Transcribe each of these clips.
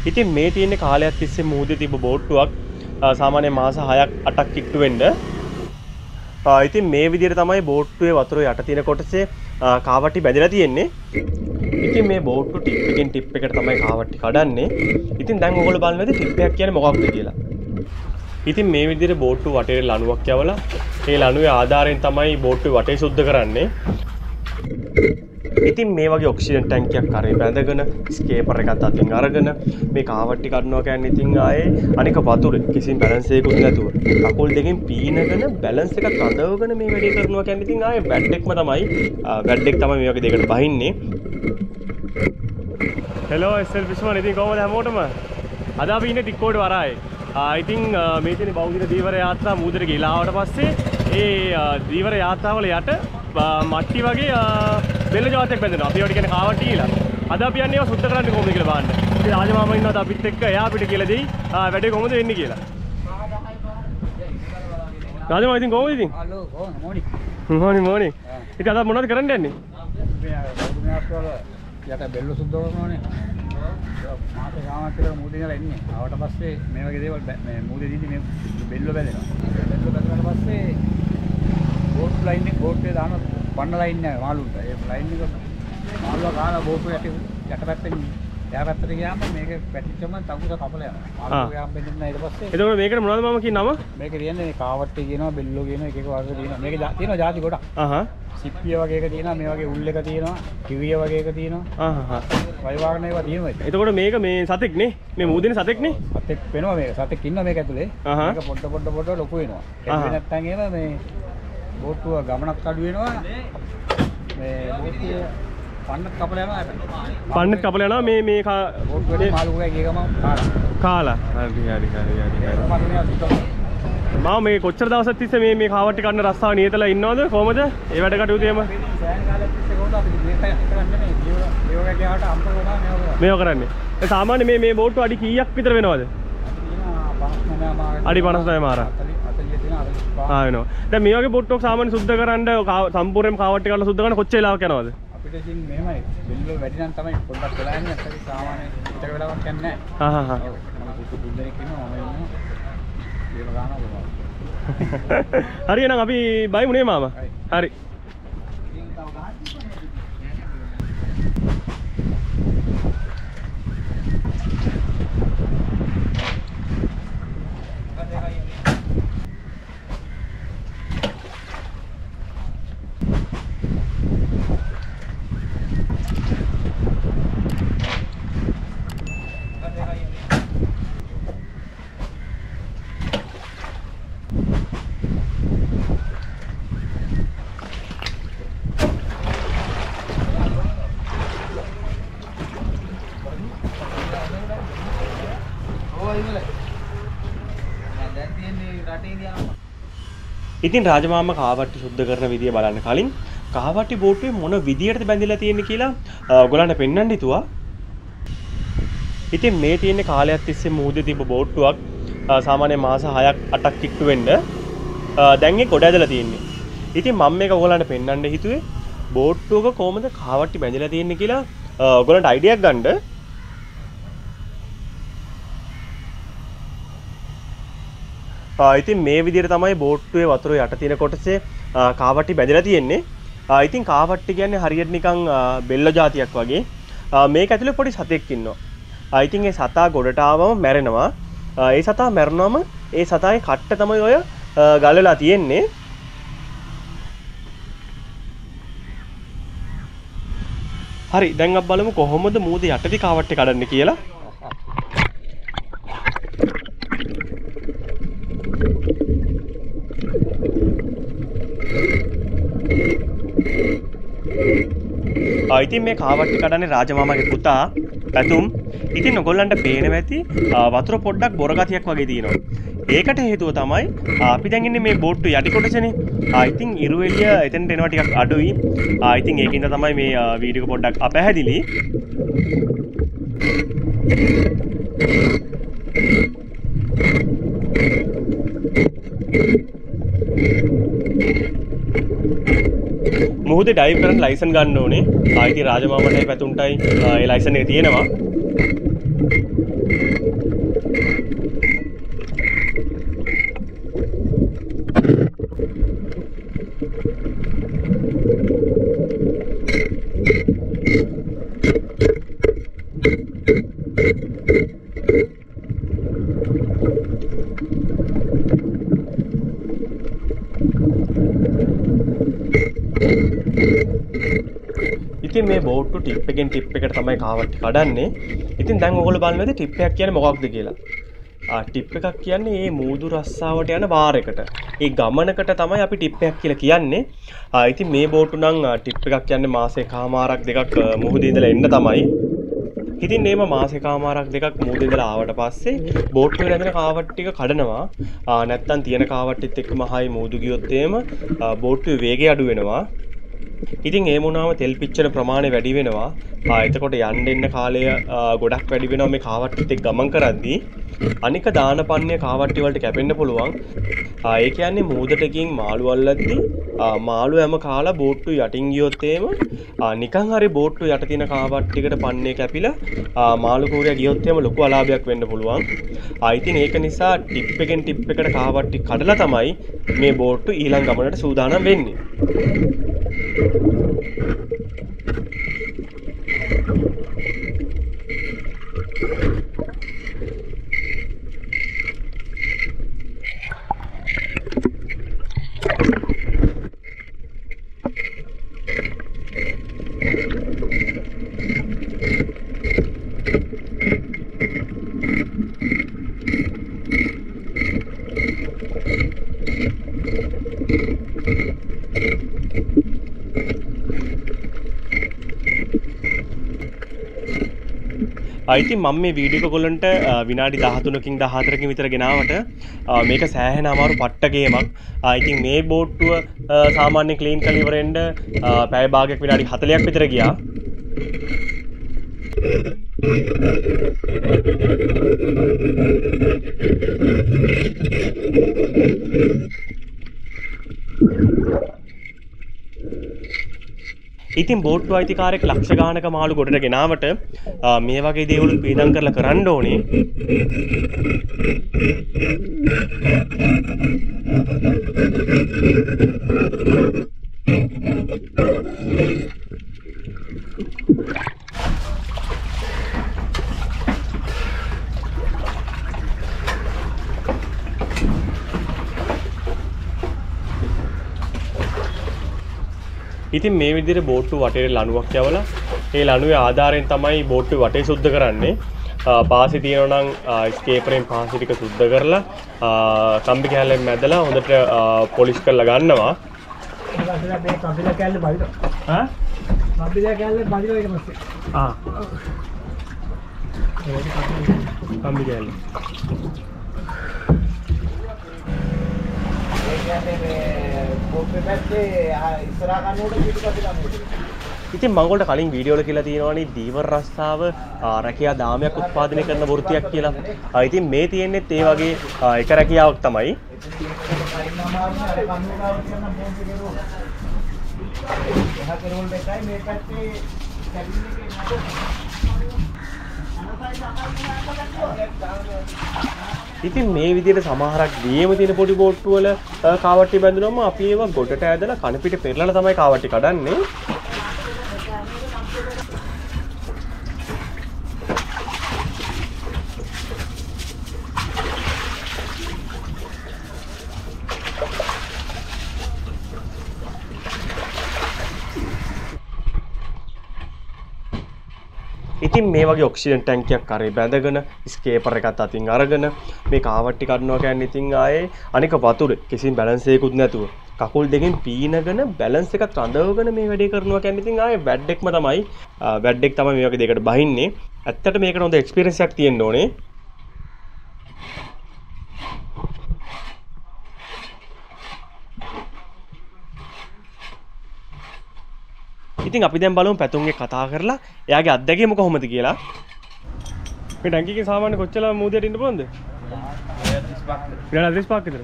ඉතින් මේ තියෙන කාලයක් තිස්සේ මුහුදේ තිබ්බ බෝට්ටුවක් සාමාන්‍ය මාස 6ක් 8ක් කිට්ටු වෙන්න. ඉතින් මේ විදිහට තමයි බෝට්ටුවේ වතුර යට තියෙන කොටසේ කාවට්ටි බැඳලා තියෙන්නේ. ඉතින් මේ බෝට්ටු ටිප් එකෙන් ටිප් එකට තමයි කාවට්ටි කඩන්නේ. ඉතින් දැන් ඔයගොල්ලෝ බලන්නද ටිප් එකක් කියන්නේ මොකක්ද කියලා. ඉතින් මේ විදිහට බෝට්ටු වටේ ලණුවක් යවලා ඒ ලණුවේ ආධාරයෙන් තමයි බෝට්ටුවේ වටේ සුද්ධ කරන්නේ. ඉතින් මේ වගේ ඔක්සිජන් ටැංකියක් කරේ බැඳගෙන ස්කේපර් එකත් අතින් අරගෙන මේ කාවට්ටි කඩනවා කියන්නේ ඉතින් ආයේ අනික වතුරේ කිසිම බැලන්ස් එකකුත් නැතුව කකුල් දෙකෙන් පීනගෙන බැලන්ස් එක කඩවගෙන මේ වැඩේ කරනවා කියන්නේ ඉතින් ආයේ වැඩ්ඩෙක්ම තමයි වැඩ්ඩෙක් තමයි මේ වගේ දෙයකට බහින්නේ. හෙලෝ එස්.එල්. ෆිෂර්මන් ඉතින් කොහමද හැමෝටම? අද අපි ඉන්නේ ටික්කෝඩ වරායේ. ඉතින් මේ තියෙන බෞද්ධ දීවර යාත්‍රා මුහුදට ගිහලා ආවට පස්සේ ඒ දීවර යාත්‍රාවල යට මට්ටි වගේ බෙල්ල ජාතියක් බැඳෙනවා. අපි ඒවට කියන්නේ කාවට්ටි කියලා. අද අපි යන්නේ ඒවා සුද්ධ කරන්න කොහොමද කියලා බලන්න. ඉතින් රාජමාමා ඉන්නවත් අපිත් එක්ක එයා අපිට කියලා දෙයි වැඩේ කොහොමද වෙන්නේ කියලා. රාජමාමා ඉතින් කොහොමද ඉතින්? හලෝ කොහොමද? මොනි. ඉතින් අද මොනවද කරන්න යන්නේ? මේ යට බෙල්ල සුද්ධ කරනවානේ. මාසේ ගාමක් කියලා මුහුදේ ඉඳලා එන්නේ. ආවට පස්සේ මේ වගේ දේවල් මේ මුහුදේ දීදී මේ බෙල්ල බැඳෙනවා. බෙල්ල බැඳුනාට පස්සේ බෝට් ලයින් එක බෝට් එකේ දාන පන්න ලයින් එක මාළුන්ට. ඒ ලයින් එක මාළුවා ගාලා බෝට් එකට යටපැත්තෙන් එහාපැත්තට ගියාම මේක පැටිච්චම තකුස කපලා යනවා. මාළුවා ගියාම බෙන්දින්න ඊට පස්සේ එතකොට මේකට මොනවද මම කියන නම? මේක කියන්නේ කාවට්ටි කියනවා බෙල්ලෝ කියනවා එක එක වර්ග තියෙනවා. මේක තියෙනවා ಜಾති ගොඩක්. සිප්පිය වගේ එක තියෙනවා මේ වගේ උල් එක තියෙනවා කිවිය වගේ එක තියෙනවා වයි වාගන ඒවා තියෙනවා. එතකොට මේක මේ සතෙක් නේ මේ මුහුදේ සතෙක් නේ සතෙක් වෙනවා මේක සතෙක් ඉන්නවා මේක ඇතුලේ මේක පොඩ ලොකු වෙනවා ඒ නැත්තම් එහෙම මේ බෝට්ටුව ගමනක් අඩු වෙනවා මේ බෝට්ටුව පන්නත් කපලා යනවා මේ බෝට්ටුවේ මාළුවා ගිය ගම කාලා හරි මම මේ කොච්චර දවසක් තිස්සේ මේ කාවට්ටි කන්න රස්සාව නියතලා ඉන්නවද කොහමද ඒ වැඩ කටයුතු එහෙම මේව කරන්නේ ඒ සාමාන්‍ය මේ බෝට්ටු අඩි කීයක් විතර වෙනවද අඩි 59 මාරක් වෙනවා දැන් මේ වගේ බෝට්ටුවක් සාමාන්‍ය සුද්ධ කරන්න සම්පූර්ණයෙන්ම කාවට්ටි කරලා සුද්ධ කරන්න කොච්චර වෙලාවක් යනවද අපිට ඉතින් මෙහෙමයි බෙල්ල වැඩි නම් තමයි පොඩ්ඩක් වෙලා යන්නේ අපිට සාමාන්‍ය විතර වෙලාවක් යන්නේ නැහැ මම දුන්නෙක් ඉන්නවා මම හරි එහෙනම් අපි බයිමු නේ මාමා. හරි. ඉතින් රාජමාමා කාවට්ටි සුද්ධ කරන විදිය බලන්න කලින් කාවට්ටි බෝට්ටුවේ මොන විදියටද බැඳලා තියෙන්නේ කියලා ඔයගොල්ලන්ට පෙන්වන්න හිතුවා. ඉතින් මේ තියෙන කාලයක් තිස්සේ මුහුදේ තිබ්බ බෝට්ටුවක් සාමාන්‍ය මාස 6ක් 8ක් කිට්ටු වෙන්න දැන් ඒ ගොඩ ඇදලා තියෙන්නේ. ඉතින් මම මේක ඔයගොල්ලන්ට පෙන්වන්න හිතුවේ බෝට්ටුවක කොහොමද කාවට්ටි බැඳලා තියෙන්නේ කියලා ඔයගොල්ලන්ට අයිඩියක් ගන්න. ඉතින් මේ විදිහට තමයි බෝට්ටුවේ වතුර යට තියෙන කොටසේ කාවට්ටි බැඳලා තියෙන්නේ. ඉතින් කාවට්ටි කියන්නේ හරියට නිකන් බෙල්ල జాතියක් වගේ. මේක ඇතුලේ පොඩි සතෙක් ඉන්නවා. ඉතින් ඒ සතා ගොඩට ආවම මැරෙනවා. ඒ සතා මැරුණාම ඒ සතාගේ කට්ට තමයි ඔය ගලලා තියෙන්නේ. හරි දැන් අපි බලමු කොහොමද මුහුදේ යටදී කාවට්ටි කඩන්නේ කියලා. ඉතින් මේ කාවට්ටි කඩන්නේ රාජමාමාගේ පුතා පැතුම්. ඉතින් ඔයගොල්ලන්ට පේනවා ඇති වතුර පොඩ්ඩක් බොර ගතියක් වගේ තියෙනවා. ඒකට හේතුව තමයි අපි දැන් ඉන්නේ මේ බෝට්ටු යටි කොටසනේ. ඉතින් ඉරු එළිය එතනට එනවා ටිකක් අඩුයි. ඉතින් ඒකින්ද තමයි මේ වීඩියෝ එක පොඩ්ඩක් අපැහැදිලි. මුහුදේ ඩයිව් කරන්න ලයිසන් ගන්න ඕනේ. ඉතින් රාජමාමටයි පැතුම්ටයි ඒ ලයිසන් එක තියෙනවා. ඉතින් මේ බෝට්ටු ටිප් එකෙන් ටිප් එකට තමයි කාවට්ටි කඩන්නේ. ඉතින් දැන් ඔයගොල්ලෝ බලන්නද ටිප් එකක් කියන්නේ මොකක්ද කියලා. ටිප් එකක් කියන්නේ මේ මූදු රස්සාවට යන වාරයකට. ඒ ගමනකට තමයි අපි ටිප් එකක් කියලා කියන්නේ. ඉතින් මේ බෝට්ටු නම් ටිප් එකක් කියන්නේ මාසෙකමාරක් දෙකක් මුහුදේ ඉඳලා එන්න තමයි. ඉතින් මේම මාසෙකමාරක් දෙකක් මුහුදේ ඉඳලා ආවට පස්සේ බෝට්ටුවේ රැඳෙන කාවට්ටි ටික කඩනවා. නැත්තම් තියෙන කාවට්ටිත් එක්කම හයි මුහුදු ගියොත් එහෙම බෝට්ටුවේ වේගය අඩු වෙනවා. ඉතින් ඒ වුණාම තෙල් පිච්චෙන ප්‍රමාණය වැඩි වෙනවා. එතකොට යන්න එන්න කාලය ගොඩක් වැඩි වෙනවා මේ කාවට්ටිත් එක්ක ගමන් කරද්දී. අනික දානපන්නේ කාවට්ටි වලට කැපෙන්න පුළුවන්. ඒ කියන්නේ මූදටකින් මාළු අල්ලද්දී මාළු හැම කාලා බෝට්ටු යටින් ගියොත් එහෙම නිකන් හරි බෝට්ටු යට තියෙන කාවට්ටිකට පන්නේ කැපිලා මාළු කූරයා ගියොත් එහෙම ලොකු අලාභයක් වෙන්න පුළුවන්. ඉතින් ඒක නිසා ටිප් එකෙන් ටිප් එකට කාවට්ටි කඩලා තමයි මේ බෝට්ටු ඊළඟ ගමනට සූදානම් වෙන්නේ. ඉතින් මම මේ වීඩියෝ එක ඔයගොල්ලන්ට විනාඩි 13කින් 14කින් විතර ගෙනාවට මේක සෑහෙන අමාරු පට්ට ගේමක්. ඉතින් මේ බෝට්ටුව සාමාන්‍ය ක්ලීන් කරලා ඉවරෙන්න පැය භාගයක් විනාඩි 40ක් විතර ගියා. ඉතින් බෝට්ටු අයිතිකාරයෙක් ලක්ෂ ගානක මාළු ගොඩට ගෙනාවට මේ වගේ දේවල් පීඩම් කරලා කරන්න ඕනේ. ඉතින් මේ විදිහට බෝට්ටු වටේ ලණුවක් යවලා ඒ ලණුවේ ආධාරයෙන් තමයි බෝට්ටු වටේ සුද්ධ කරන්නේ. පාසි තියෙනවා නම් ස්කේපරෙන් පාසි ටික සුද්ධ කරලා කම්බි කැලෙන් මැදලා හොඳට පොලිෂ් කරලා ගන්නවා. ඊළඟට මේ කම්බි කැලේ බයිද? කම්බි කැලේ බයිද ඊට පස්සේ. කම්බි කැලේ. ඉතින් මම ඔයාලට කලින් වීඩියෝ වල කියලා තියෙනවානේ දීවර රස්සාව රැකියා දාමයක් උත්පාදනය කරන වෘත්තියක් කියලා. ඉතින් මේ තියෙන්නේත් ඒ වගේ එක රැකියාවක් තමයි. ඉතින් මේ විදිහට සමහරක් දියේම තියෙන පොඩි බෝට්ටු වල කාවට්ටි බැඳුනම අපි ඒවා ගොඩට ඇදලා කන පිට පෙරලලා තමයි කාවට්ටි කඩන්නේ. ඉතින් මේ වගේ ඔක්සිජන් ටැංකියක් කරේ බැඳගෙන ස්කේපර් එකත් අතින් අරගෙන මේ කාවට්ටි කඩනවා කියන්නේ ඉතින් ආයේ අනික වතුරේ කිසිම බැලන්ස් එකකුත් නැතුව කකුල් දෙකෙන් පීනගෙන බැලන්ස් එකත් රඳවගෙන මේ වැඩේ කරනවා කියන්නේ ඉතින් ආයේ වැඩ්ඩෙක්ම තමයි වැඩ්ඩෙක් තමයි මේ වගේ දෙයකට බහින්නේ. ඇත්තට මේකට හොඳ එක්ස්පීරියන්ස් එකක් තියෙන්න ඕනේ. ඉතින් අපි දැන් බලමු පැතුම්ගේ කතා කරලා එයාගේ අත්දැකීම කොහොමද කියලා. මේ ටැංකියකින් සාමාන්‍ය කොච්චර මූදයට ඉන්න පුළුවන්ද? 35ක් විතර.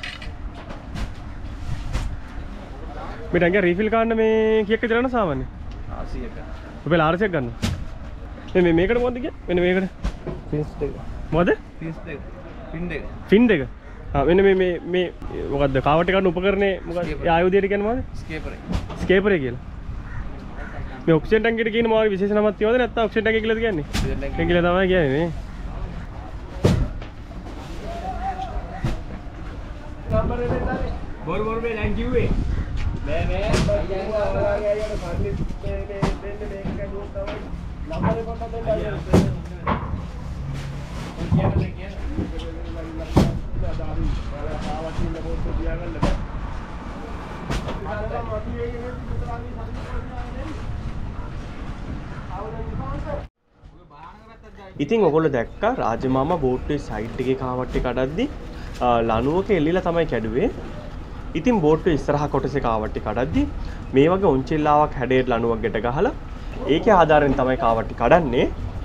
මේ ටැංකිය රීෆිල් ගන්න මේ කීයක් විතර යනවා සාමාන්‍ය? 800ක්. ඔබේ 800ක් ගන්නවා. මේ මේකට මොකද්ද කියන්නේ? මෙන්න මේකට. ෆින්ස් දෙක. මොකද? ෆින්ස් දෙක. ෆින් දෙක. ෆින් දෙක. මෙන්න මේ මොකද්ද? කාවට්ටි ගන්න උපකරණේ මොකක්ද? ඒ ආයුධයට කියන්නේ මොකද්ද? ස්කේපරේ. ස්කේපරේ කියලා. මේ ඔක්සිජන් ටැංකියට කියන මොනවද විශේෂ නමක් තියවද නැත්නම් ඔක්සිජන් ටැංකිය කියලාද කියන්නේ? ඔක්සිජන් ටැංකිය කියලා තමයි කියන්නේ නේ. නම්බර එකේ දාන්නේ. බොර මේ දැන් කිව්වේ. මේ ඔයාගේ අයියට සල්ලි මේ දෙන්න මේක දුවුත් තමයි නම්බර එක පොඩ්ඩක් දෙන්න. ඉතින් ඔයගොල්ලෝ දැක්කා රාජමාමා බෝට්ටුවේ සයිඩ් එකේ කාවට්ටි කඩද්දි ලණුවක එල්ලිලා තමයි කැඩුවේ. ඉතින් බෝට්ටුවේ ඉස්සරහා කොටසේ කාවට්ටි කඩද්දි මේ වගේ ඔන්චෙල්ලාවක් හැඩයට ලණුවක් ගැට ගහලා ඒකේ ආධාරයෙන් තමයි කාවට්ටි කඩන්නේ.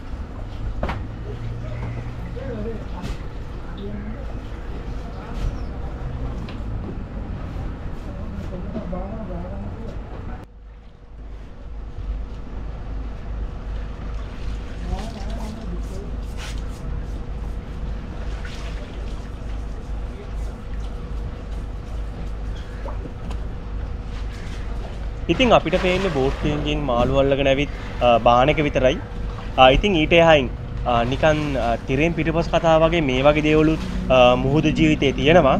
ඉතින් අපිට පේන්නේ බෝට් එකකින් මාළු අල්ලගෙන ඇවිත් බාන එක විතරයි. ඉතින් ඊට එහායින් නිකන් තිරෙන් පිටපස් කතා වගේ මේ වගේ දේවලුත් මුහුදු ජීවිතේ තියෙනවා.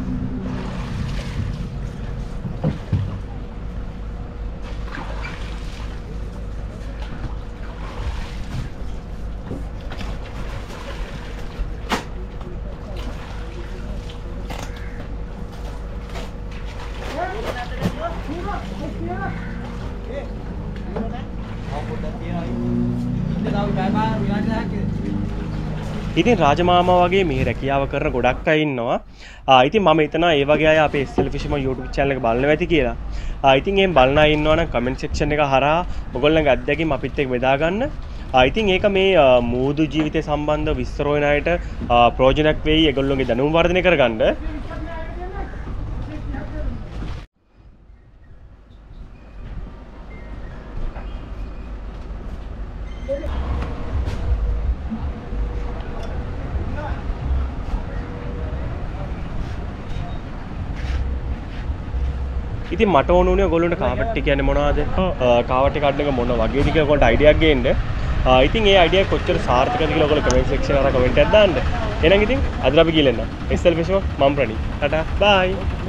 ඉතින් රාජමාමා වගේ මේ රැකියාව කරන ගොඩක් අය ඉන්නවා. ඉතින් මම හිතනවා ඒ වගේ අය අපේ Fisherman YouTube channel එක බලනවා ඇති කියලා. ඉතින් එහෙම බලන අය ඉන්නවා නම් comment section එක හරහා ඔයගොල්ලන්ගේ අත්දැකීම් අපිත් එක්ක බෙදා ගන්න. ඉතින් ඒක මේ මුහුදු ජීවිතය සම්බන්ධ විස්තර හොයන අයට ප්‍රයෝජනක් වෙයි. ඒගොල්ලෝගේ දැනුම වර්ධනය කරගන්න. ඉතින් මට ඕන උනේ ඔයගොල්ලන්ට කාවට්ටි කියන්නේ මොනවද? කාවට්ටි කඩන එක මොන වගේද කියලා ඔයගොල්ලන්ට අයිඩියා එකක් ගේන්න. ඉතින් ඒ අයිඩියා කොච්චර සාර්ථකද කියලා ඔයගොල්ලෝ කමෙන්ට් සෙක්ෂන් වල කමෙන්ට් එකක් දාන්න. එහෙනම් ඉතින් අද අපි ගිහලා එන්න. Fisherman මම ප්‍රණීත්. ටටා බයි.